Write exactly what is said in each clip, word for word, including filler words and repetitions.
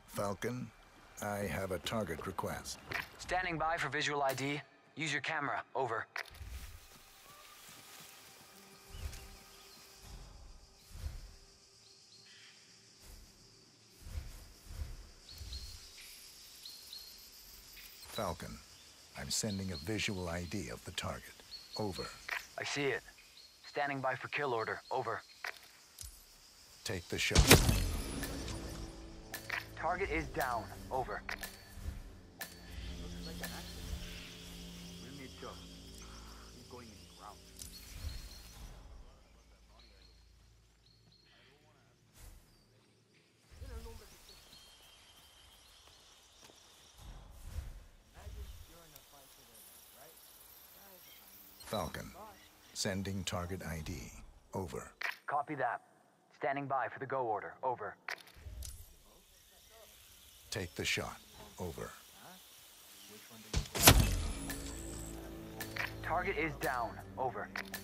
Falcon, I have a target request. Standing by for visual I D. Use your camera. Over. Falcon, I'm sending a visual I D of the target. Over. I see it. Standing by for kill order. Over. Take the shot. Target is down. Over. Falcon, sending target I D. Over. Copy that. Standing by for the go order. Over. Take the shot. Over. Target is down. Over.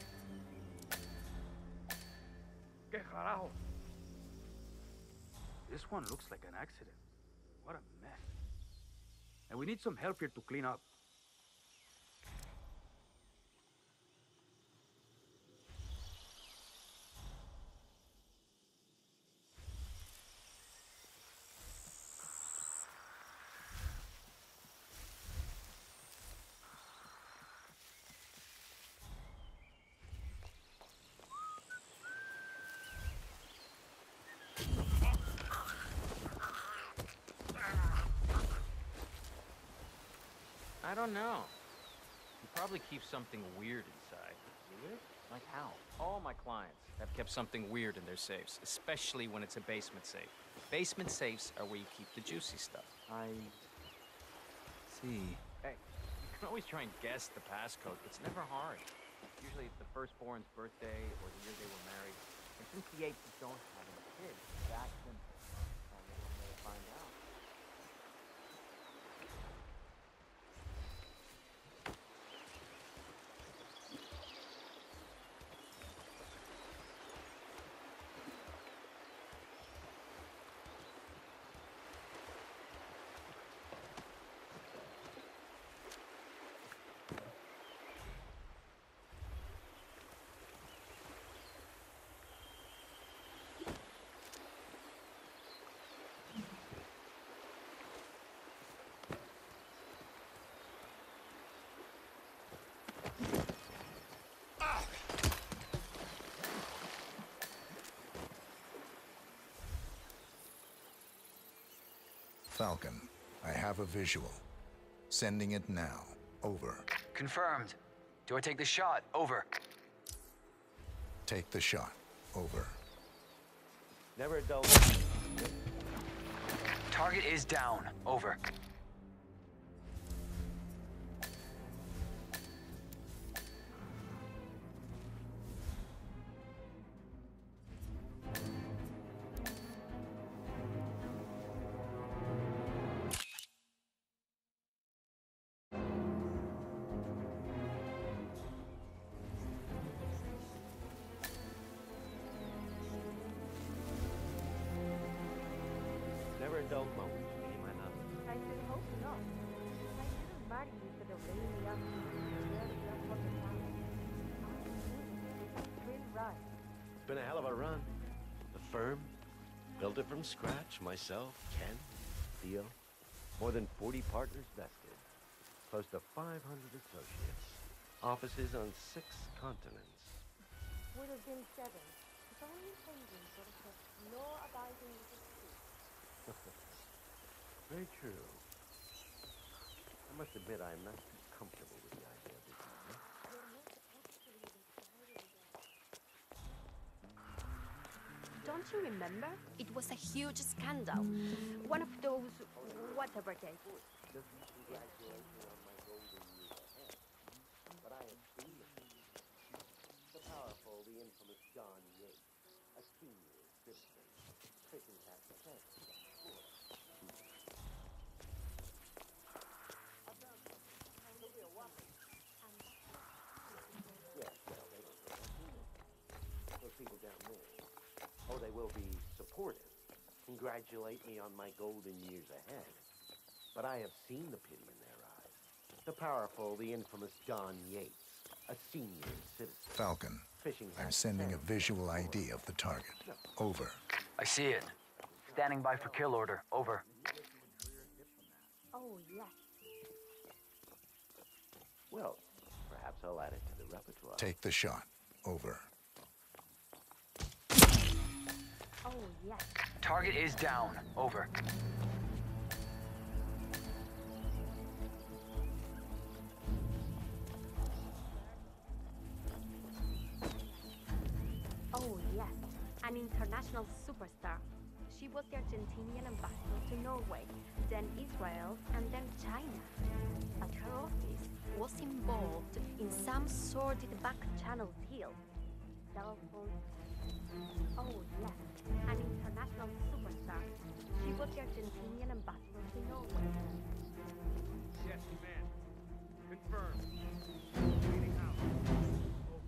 ¿Qué carajo? This one looks like an accident. What a mess. And we need some help here to clean up. I don't know. You probably keep something weird inside. Weird? Like how? All my clients have kept something weird in their safes, especially when it's a basement safe. Basement safes are where you keep the juicy stuff. I see. Hey, you can always try and guess the passcode. It's never hard. Usually it's the firstborn's birthday or the year they were married. And since the apes don't have any kids, that's simple. Only one way to find out. Falcon, I have a visual. Sending it now. Over. Confirmed. Do I take the shot? Over. Take the shot. Over. Never a dull. Target is down. Over. Never a dull moment, Lady Mana. I should hope not. I shouldn't marry you for the rainy afternoon. Just what the time. It's a thrill ride. It's been a hell of a run. The firm, built it from scratch, myself, Ken, Theo. More than forty partners vested. Close to five hundred associates. Offices on six continents. Would have been seven. If only Penguin would have kept law abiding with the truth. Very true. I must admit I am not too comfortable with the idea of this. Don't you remember? It was a huge scandal. One of those whatever days. Just congratulations on my golden years ahead. But I have seen the powerful, the infamous John Yates, a senior citizen, taking that defense. Those people down there, oh, they will be supportive, congratulate me on my golden years ahead. But I have seen the pity in their eyes. The powerful, the infamous Don Yates, a senior citizen. Falcon, Fishing I'm hat sending a and- visual I D of the target. Over. I see it. Standing by for kill order. Over. Oh, yes. Well, perhaps I'll add it to the repertoire. Take the shot. Over. Oh, yes. Target is down. Over. Oh, yes. An international superstar. She was the Argentinian ambassador to Norway, then Israel, and then China. But her office was involved in some sordid back-channel deal. Cell phone. Oh, yes. An international superstar. She was the Argentinian ambassador to Norway. Yes, man. Confirmed. Reading out. Over.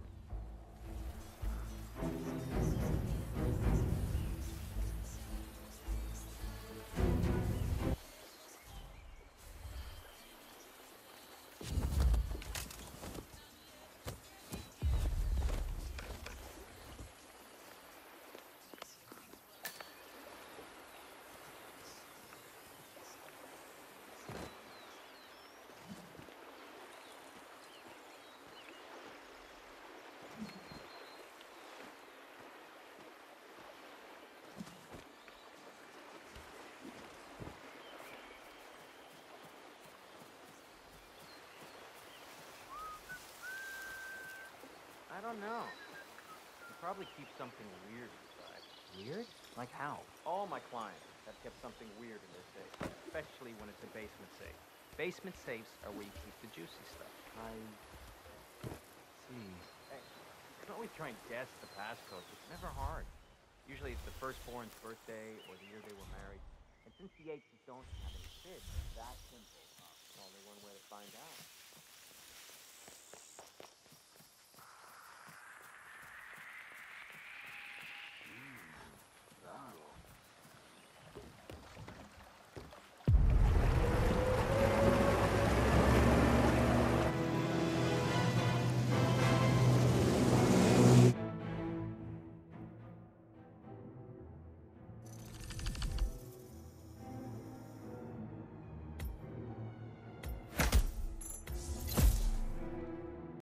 I don't know. You probably keep something weird inside. Weird? Like how? All my clients have kept something weird in their safe, especially when it's a basement safe. Basement safes are where you keep the juicy stuff. I see. Hey, don't always try and guess the passcode. It's never hard. Usually it's the firstborn's birthday or the year they were married. And since the Yateses don't have any kids, it's that simple. There's only one way to find out.